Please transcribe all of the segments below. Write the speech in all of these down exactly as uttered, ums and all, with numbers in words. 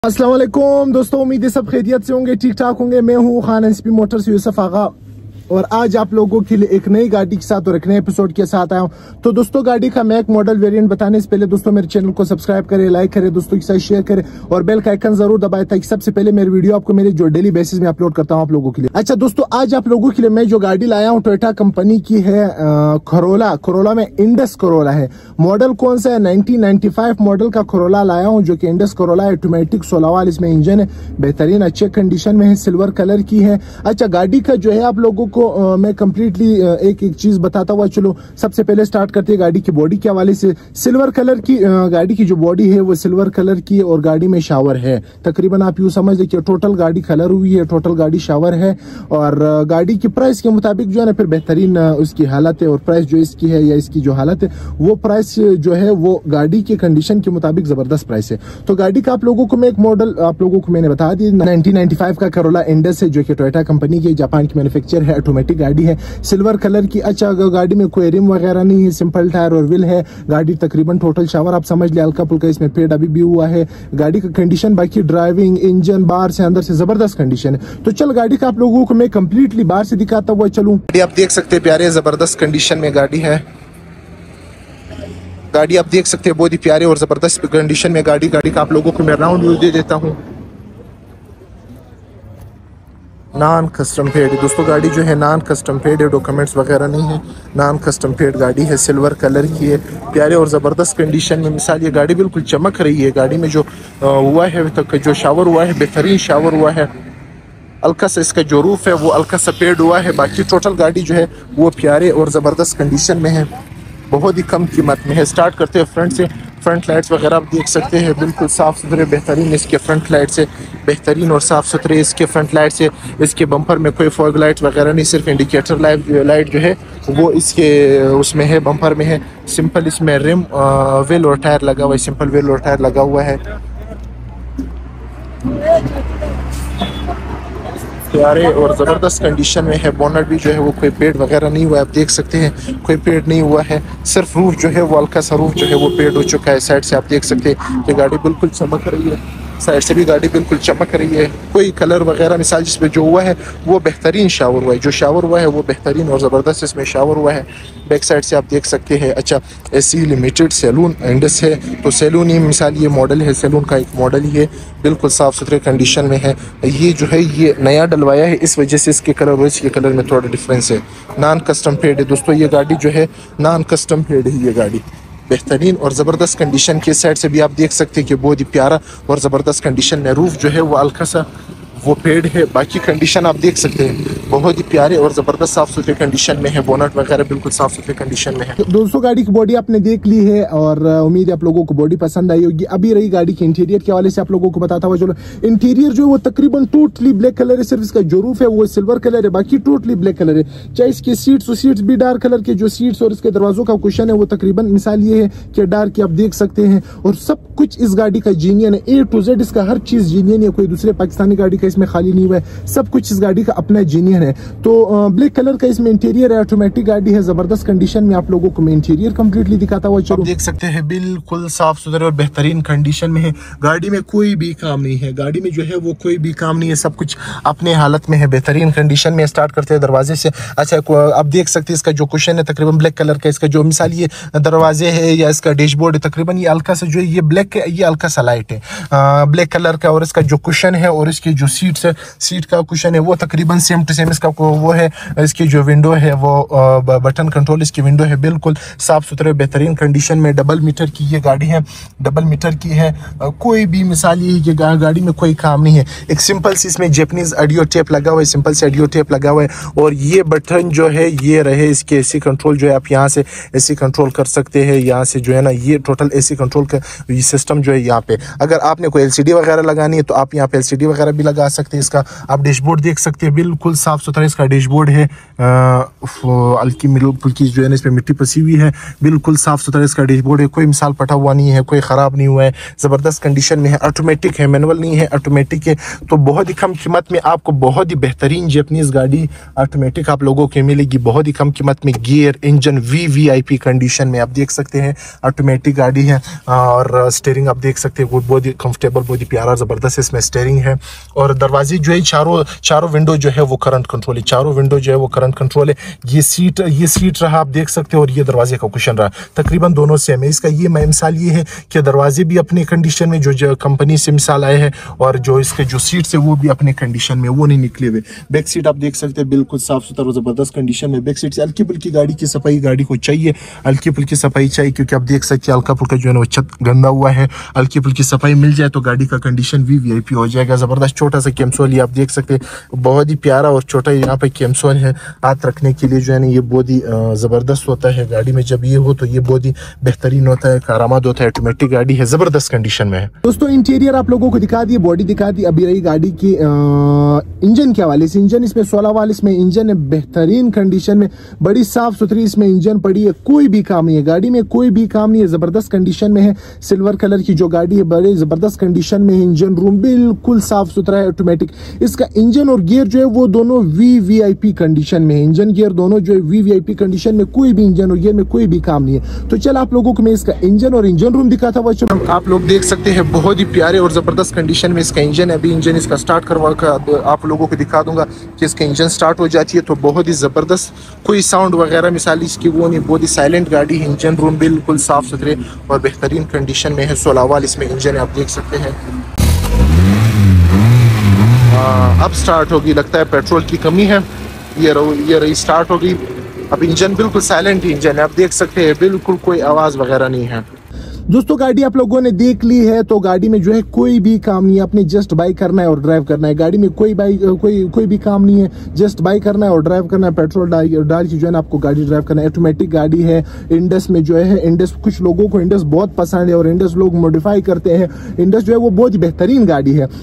अस्सलाम वालेकुम दोस्तों, उम्मीद है सब खैरियत से होंगे, ठीक ठाक होंगे। मैं हूँ खान एसपी मोटर्स यूसुफ आगा और आज आप लोगों के लिए एक नई गाड़ी के साथ और एक नए एपिसोड के साथ आया हूँ। तो दोस्तों, गाड़ी का मैक मॉडल वेरिएंट बताने से पहले दोस्तों मेरे चैनल को सब्सक्राइब करें, लाइक करें, दोस्तों के साथ शेयर करें और बेल का आइकन जरूर दबाएं ताकि सबसे पहले मेरी वीडियो आपको मेरे जो डेली बेसिस में अपलोड करता हूँ आप लोगों के लिए। अच्छा दोस्तों, आज आप लोगों के लिए मैं जो गाड़ी लाया हूँ टोयोटा कंपनी की है करोला। करोला में इंडस करोला है। मॉडल कौन सा है? नाइनटीन नाइंटी फाइव मॉडल का करोला लाया हूँ जो कि इंडस करोला है। ऑटोमेटिक सोलह वाल इसमें इंजन है, बेहतरीन अच्छे कंडीशन में है, सिल्वर कलर की है। अच्छा, गाड़ी का जो है आप लोगों को आ, मैं कंप्लीटली एक एक चीज बताता हुआ चलो। सबसे पहले स्टार्ट करते हैं गाड़ी की बॉडी के हवाले से। सिल्वर कलर की आ, गाड़ी की जो बॉडी है वो सिल्वर कलर की है और गाड़ी में शावर है। तकरीबन आप यूं समझ लीजिए टोटल गाड़ी कलर हुई है, टोटल गाड़ी शावर है। और आ, गाड़ी की प्राइस के मुताबिक जो है ना फिर बेहतरीन उसकी हालत है और प्राइस जो इसकी है या इसकी जो हालत है वो प्राइस जो है वो गाड़ी की कंडीशन के मुताबिक जबरदस्त प्राइस है। तो गाड़ी का आप लोगों को मैं एक मॉडल आप लोगों को मैंने बता दी, नाइनटीन नाइंटी फाइव का करोला इंडस है जो कि टोयोटा कंपनी की जापान की मैन्युफैक्चर है। ऑटोमेटिक गाड़ी है, सिल्वर कलर की। अच्छा, गाड़ी में कोई रिम वगैरह नहीं है, सिंपल टायर और व्हील है। गाड़ी तकरीबन टोटल शावर आप समझ लिया, हल्का फुल्का इसमें पेड़ अभी भी हुआ है। गाड़ी का कंडीशन बाकी ड्राइविंग इंजन बाहर से अंदर से जबरदस्त कंडीशन है। तो चल गाड़ी का आप लोगों को मैं कंप्लीटली बाहर से दिखाता हुआ चलूं। गाड़ी आप देख सकते हैं प्यारे जबरदस्त कंडीशन में गाड़ी है। गाड़ी आप देख सकते हैं बहुत ही प्यारे और जबरदस्त कंडीशन में गाड़ी गाड़ी का आप लोगों को मैं राउंड व्यू दे देता हूं। नॉन कस्टम पेड दोस्तों, गाड़ी जो है नॉन कस्टम पेड है, डॉक्यूमेंट्स वगैरह नहीं है, नॉन कस्टम पेड गाड़ी है, सिल्वर कलर की है, प्यारे और ज़बरदस्त कंडीशन में। मिसाल ये गाड़ी बिल्कुल चमक रही है। गाड़ी में जो हुआ है तक जो शावर हुआ है बेहतरीन शावर हुआ है। हल्का सा इसका जो रूफ है वो हल्का सा पेड हुआ है। बाकी टोटल गाड़ी जो है वो प्यारे और ज़बरदस्त कंडीशन में है, बहुत ही कम कीमत में है। स्टार्ट करते हैं फ्रंट से। फ्रंट लाइट्स वगैरह आप देख सकते हैं बिल्कुल साफ़ सुथरे बेहतरीन इसके फ्रंट लाइट्स है, बेहतरीन और साफ़ सुथरे इसके फ्रंट लाइट्स है। इसके बम्पर में कोई फॉग लाइट्स वगैरह नहीं, सिर्फ इंडिकेटर लाइट लाइट जो है वो इसके उसमें है, बम्पर में है। सिंपल इसमें रिम व्हील और टायर लगा हुआ है, सिंपल व्हील और टायर लगा हुआ है। प्यारे और ज़बरदस्त कंडीशन में है। बोनट भी जो है वो कोई पेड़ वगैरह नहीं हुआ है, आप देख सकते हैं कोई पेड़ नहीं हुआ है। सिर्फ रूफ जो है वो हल्का सा रूफ जो है वो पेड़ हो चुका है। साइड से आप देख सकते हैं कि गाड़ी बिल्कुल चमक रही है, साइड से भी गाड़ी बिल्कुल चमक रही है। कोई कलर वगैरह मिसाल जिसमें जो हुआ है वो बेहतरीन शावर हुआ है, जो शावर हुआ है वो बेहतरीन और ज़बरदस्त इसमें शावर हुआ है। बैक साइड से आप देख सकते हैं। अच्छा, एसी लिमिटेड सैलून इंडस है, तो सैलून ही मिसाल ये मॉडल है, सैलून का एक मॉडल ही है, बिल्कुल साफ़ सुथरे कंडीशन में है। ये जो है ये नया डलवाया है, इस वजह से इसके कलर और इसके कलर में थोड़ा डिफरेंस है। नॉन कस्टम पेड है दोस्तों, ये गाड़ी जो है नॉन कस्टम पेड है। ये गाड़ी बेहतरीन और ज़बरदस्त कंडीशन के साइड से भी आप देख सकते हैं कि बहुत ही प्यारा और ज़बरदस्त कंडीशन में रूफ जो है वो हल्का सा वो पेड़ है। बाकी कंडीशन आप देख सकते हैं बहुत ही प्यारे और ज़बरदस्त साफ़ सुथरे कंडीशन में है। बोनट वगैरह बिल्कुल साफ़ सुथरे कंडीशन में है। तो दोस्तों, गाड़ी की बॉडी आपने देख ली है और उम्मीद है आप लोगों को बॉडी पसंद आई होगी। अभी रही गाड़ी के इंटीरियर के हवाले से आप लोगों को बताता हुआ चलो। इंटीरियर जो है वो तकरीबन टोटली ब्लैक कलर है, सिर्फ इसका जो रूफ है वो सिल्वर कलर है, बाकी टोटली ब्लैक कलर है। चाहे इसकी सीट्स और सीट्स भी डार्क कलर के, जो सीट्स और इसके दरवाजों का कुशन है वो तकरीबन मिसाल ये है कि डार्क की आप देख सकते हैं। और सब कुछ इस गाड़ी का जीनियन है, ए टू जेड इसका हर चीज जीनियन है, कोई दूसरे पाकिस्तानी गाड़ी का इसमें खाली नहीं हुआ है, सब कुछ इस गाड़ी का अपना जीनियन है। तो ब्लैक कलर का इसमें इंटीरियर है, ऑटोमेटिक गाड़ी है, जबरदस्त कंडीशन में। आप लोगों को मैं इंटीरियर कंप्लीटली दिखाता हुआ चलो। देख सकते हैं बिल्कुल साफ सुथरे और बेहतरीन कंडीशन में है। गाड़ी में कोई भी काम नहीं है, गाड़ी में जो है वो कोई भी काम नहीं है, सब कुछ अपने हालत में है, बेहतरीन कंडीशन में। स्टार्ट करते हैं दरवाजे से। अच्छा, आप देख सकते हैं इसका जो कुशन है तकरीबन ब्लैक कलर का। इसका जो मिसाल ये दरवाजे है या इसका डैशबोर्ड है तकरीबन ये हल्का सा जो है ये ब्लैक है, ये हल्का सा लाइट है ब्लैक कलर का। और इसका जो कुशन है और इसकी जो सीट्स है, सीट का कुशन है वो तकरीबन सेम टू सेम इसका वो है। इसकी जो विंडो है वो बटन कंट्रोल इसकी विंडो है, बिल्कुल साफ सुथरे बेहतरीन कंडीशन में। डबल मीटर की ये गाड़ी है, डबल मीटर की है। कोई भी मिसाल ये कि गाड़ी में कोई काम नहीं है। एक सिंपल सी इसमें जैपनीज ऑडियो टेप लगा हुआ है, सिंपल से ऑडियो टेप लगा हुआ है। और ये बटन जो है ये रहे इसके एसी कंट्रोल जो है, आप यहाँ से एसी कंट्रोल कर सकते हैं। यहाँ से जो है ना ये टोटल एसी कंट्रोल का सिस्टम जो है यहाँ पे। अगर आपने कोई एलसीडी वगैरह लगानी है तो आप यहाँ पे एलसीडी वगैरह भी लगा सकते हैं। इसका आप डैशबोर्ड देख सकते हैं, बिल्कुल साफ सुथरा इसका डैशबोर्ड है। हल्की बिल्कुल की जो है इस पे मिट्टी पसी हुई है, बिल्कुल साफ सुथरा इसका डैशबोर्ड है, कोई मिसाल फटा हुआ नहीं है, कोई ख़राब नहीं हुआ है, ज़बरदस्त कंडीशन में है। ऑटोमेटिक है, मैनुअल नहीं है, ऑटोमेटिक है। तो बहुत ही कम कीमत में आपको बहुत ही बेहतरीन जैपनीज़ गाड़ी ऑटोमेटिक आप लोगों को मिलेगी, बहुत ही कम कीमत में। Gear engine V V I P condition में आप देख सकते हैं, ऑटोमेटिक गाड़ी है। और स्टीयरिंग आप देख सकते हैं, वो बहुत ही कंफर्टेबल, बहुत ही प्यारा ज़बरदस्त इसमें स्टीयरिंग है। और दरवाजे जो है चारों चारों विंडो जो है वो करंट कंट्रोल है, चारों विंडो जो है वो करंट कंट्रोल है। ये सीट ये सीट रहा आप देख सकते हो, और ये दरवाजे का कुशन रहा, तकरीबन दोनों सेम है। इसका ये मिसाल ये है कि दरवाजे भी अपनी कंडीशन में जो, जो कंपनी से मिसाल आए हैं, और जो इसके जो सीट्स है वो भी अपने कंडीशन में, वो नहीं निकले हुए। बैक सीट आप देख सकते हैं, बिल्कुल साफ सुथरा और ज़बरदस्त कंडीशन में बैक सीट से। हल्की फुल्की गाड़ी की सफाई गाड़ी को चाहिए, हल्की फुल्की सफाई चाहिए, क्योंकि आप देख सकते हैं हल्का फुल्का जो है वो छत गंदा हुआ है। हल्की फुल्की सफाई मिल जाए तो गाड़ी का कंडीशन भी वी आई पी हो जाएगा। ज़बरदस्त छोटा सा कैमसोल आप देख सकते हैं, बहुत ही प्यारा और छोटा यहाँ पे कैमसोल है। हाथ रखने के लिए जो है ना ये बहुत ही ज़बरदस्त होता है गाड़ी में, जब ये हो तो ये बहुत ही बेहतरीन होता है, कारआमद होता है। ऑटोमेटिक गाड़ी है, ज़बरदस्त कंडीशन में है। दोस्तों इंटीरियर आप लोगों को दिखा दी, बॉडी दिखा दी। अभी रही गाड़ी की इंजन के हवाले से। इंजन इसमें सोलह वाल इसमें इंजन है, बेहतरीन कंडीशन में, बड़ी साफ सुथरी इसमें इंजन पड़ी है, कोई भी काम नहीं है गाड़ी में, कोई भी काम नहीं है, ज़बरदस्त कंडीशन में है। सिल्वर कलर की जो गाड़ी है, बड़े ज़बरदस्त कंडीशन में है। इंजन रूम बिल्कुल साफ सुथरा है, ऑटोमेटिक। इसका इंजन और गियर जो है वो दोनों V V I P condition में है, इंजन गियर दोनों जो है V V I P condition में, कोई भी इंजन और गियर में कोई भी काम नहीं है। तो चल आप लोगों को मैं इसका इंजन और इंजन रूम दिखाता हुआ चलो। आप लोग देख सकते हैं बहुत ही प्यारे और ज़बरदस्त कंडीशन में इसका इंजन है। अभी इंजन इसका स्टार्ट करवा कर आप लोगों को दिखा दूंगा कि इसका इंजन स्टार्ट हो जाती है तो बहुत ही ज़बरदस्त, कोई साउंड वगैरह मिसाल इसकी वो नहीं, बहुत ही साइलेंट गाड़ी है। इंजन रूम बिल्कुल साफ सुथरे और बेहतरीन कंडीशन में है। सोलह वाल इसमें इंजन है, आप देख सकते हैं। आ, अब स्टार्ट होगी, लगता है पेट्रोल की कमी है। ये रहो, ये रही स्टार्ट होगी। अब इंजन बिल्कुल साइलेंट इंजन है, आप देख सकते हैं, बिल्कुल कोई आवाज़ वगैरह नहीं है। दोस्तों गाड़ी आप लोगों ने देख ली है, तो गाड़ी में जो है कोई भी काम नहीं है, अपने जस्ट बाई करना है और ड्राइव करना है। गाड़ी में कोई बाई कोई कोई भी काम नहीं है, जस्ट बाई करना है और ड्राइव करना है। पेट्रोल डाल डाल की जो है ना आपको गाड़ी ड्राइव करना है। ऑटोमेटिक गाड़ी है। इंडस में जो है, इंडस कुछ लोगों को इंडस बहुत पसंद है और इंडस लोग मॉडिफाई करते हैं। इंडस जो है वो बहुत ही बेहतरीन गाड़ी है।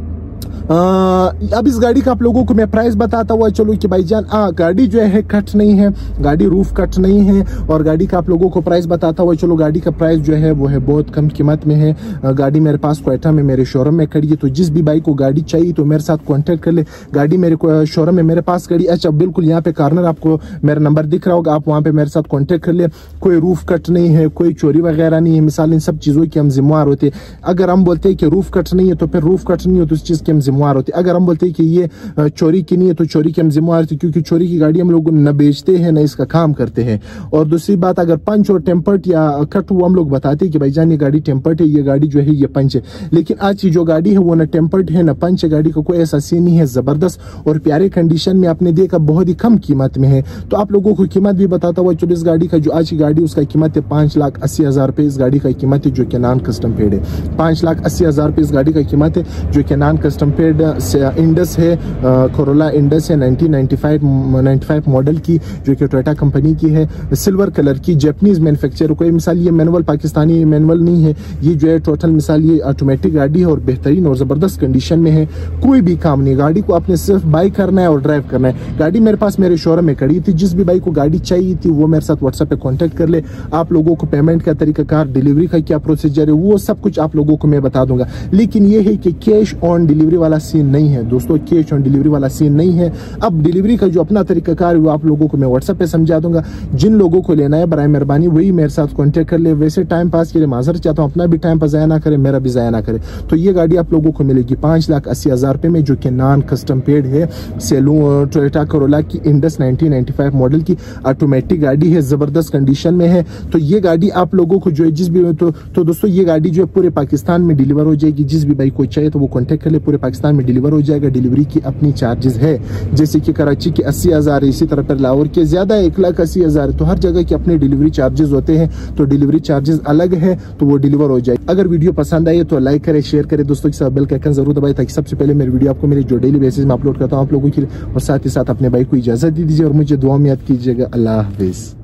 आ, अब इस गाड़ी का आप लोगों को मैं प्राइस बताता हुआ चलो कि भाईजान, हाँ गाड़ी जो है कट नहीं है, गाड़ी रूफ कट नहीं है। और गाड़ी का आप लोगों को प्राइस बताता हुआ चलो, गाड़ी का प्राइस जो है वो है बहुत कम कीमत में है। गाड़ी मेरे पास क्वेटा में मेरे शोरूम में खड़ी है, तो जिस भी भाई को गाड़ी चाहिए तो मेरे साथ कांटेक्ट कर ले। गाड़ी मेरे शोरूम में मेरे पास खड़ी। अच्छा बिल्कुल यहाँ पे कार्नर आपको मेरा नंबर दिख रहा होगा, आप वहाँ पे मेरे साथ कॉन्टेक्ट कर ले। कोई रूफ कट नहीं है, कोई चोरी वगैरह नहीं है। मिसाल इन सब चीज़ों की हम जिम्मेवार होते हैं। अगर हम बोलते हैं कि रूफ कट नहीं है तो फिर रूफ कट नहीं हो तो उस चीज़ की हम जिम्मेवार होते। अगर हम बोलते हैं कि ये चोरी की नहीं है तो चोरी की हम जिम्मेवार थे, क्योंकि चोरी की गाड़ी हम लोग न बेचते हैं न इसका काम करते हैं। और दूसरी बात, अगर पंच और टेम्पर्ड या कट वो हम लोग बताते हैं कि भाईजान ये गाड़ी टेम्पर्ड है, ये गाड़ी जो है ये पंच है। लेकिन आज की जो गाड़ी है वो न टेम्पर्ड है न पंच है, गाड़ी का कोई ऐसा सीन नहीं है। जबरदस्त और प्यारे कंडीशन में आपने देखा, बहुत ही कम कीमत में है। तो आप लोगों को कीमत भी बताता हुआ चलो, इस गाड़ी का जो आज की गाड़ी उसका कीमत है पांच लाख अस्सी हजार रुपए इस गाड़ी का कीमत है, जो कि नॉन कस्टम पेड है। पांच लाख अस्सी हजार रुपए इस गाड़ी का कीमत है, जो कि नॉन कस्टम पेड इंडस है, कोरोला इंडस है नाइनटीन नाइंटी फाइव मॉडल की, जो कि टोयोटा कंपनी की है। सिल्वर कलर की जैपनीज मैन्युफैक्चर। कोई मिसाल ये मैनुअल पाकिस्तानी मैनुअल नहीं है, ये जो है टोटल मिसाल ये ऑटोमेटिक गाड़ी है और बेहतरीन और जबरदस्त कंडीशन में है। कोई भी काम नहीं, गाड़ी को आपने सिर्फ बाई करना है और ड्राइव करना है। गाड़ी मेरे पास मेरे शोरूम में खड़ी थी। जिस भी बाई को गाड़ी चाहिए थी वो मेरे साथ व्हाट्सएप पे कांटेक्ट कर ले। आप लोगों को पेमेंट का तरीकाकार, डिलीवरी का क्या प्रोसीजर है, वो सब कुछ आप लोगों को मैं बता दूंगा। लेकिन ये है कि कैश ऑन डिलीवरी वाला सीन नहीं है दोस्तों, कैश ऑन डिलीवरी वाला सीन नहीं है। अब डिलीवरी का जो अपना तरीकाकार है वो आप लोगों को मैं व्हाट्सएप पे समझा दूंगा। जिन लोगों को लेना है बराए मेहरबानी वही मेरे साथ कांटेक्ट कर ले। वैसे टाइम पास के लिए माजर चाहता हूँ, अपना भी टाइम पास ज़ाया ना करे, मेरा भी ज़ाया ना करे। तो ये गाड़ी आप लोगों को मिलेगी पांच लाख अस्सी हजार रुपए में, जो कि नॉन कस्टम पेड है। सेलू टोयोटा कोरोला की Indus nineteen ninety five model की ऑटोमेटिक गाड़ी है, जबरदस्त कंडीशन में है। तो ये गाड़ी आप लोगों को जो है जिस भी तो, तो दोस्तों ये गाड़ी जो है पूरे पाकिस्तान में डिलीवर हो जाएगी। जिस भी भाई को चाहिए तो वो कांटेक्ट कर ले, पूरे पाकिस्तान में डिलीवर हो जाएगा। डिलीवरी की अपनी चार्जेस है, जैसे कि कराची के अस्सी हजार, इसी तरह पर लाहौर के ज्यादा एक लाख अस्सी हजार। तो हर जगह के अपने डिलीवरी चार्जेस होते हैं, तो डिलीवरी चार्जेस अलग है, तो वो डिलीवर हो जाए। अगर वीडियो पसंद आए तो लाइक करें, शेयर करें, दोस्तों के साथ बेल का आइकन जरूर दबाएं, ताकि सबसे पहले मेरी वीडियो आपको मेरे जो डेली बेसिस में अपलोड करता हूँ आप लोगों के लिए। और साथ ही साथ अपने भाई को इजाजत दे दीजिए और मुझे दुआ में याद कीजिएगा। अल्लाह हाफिज।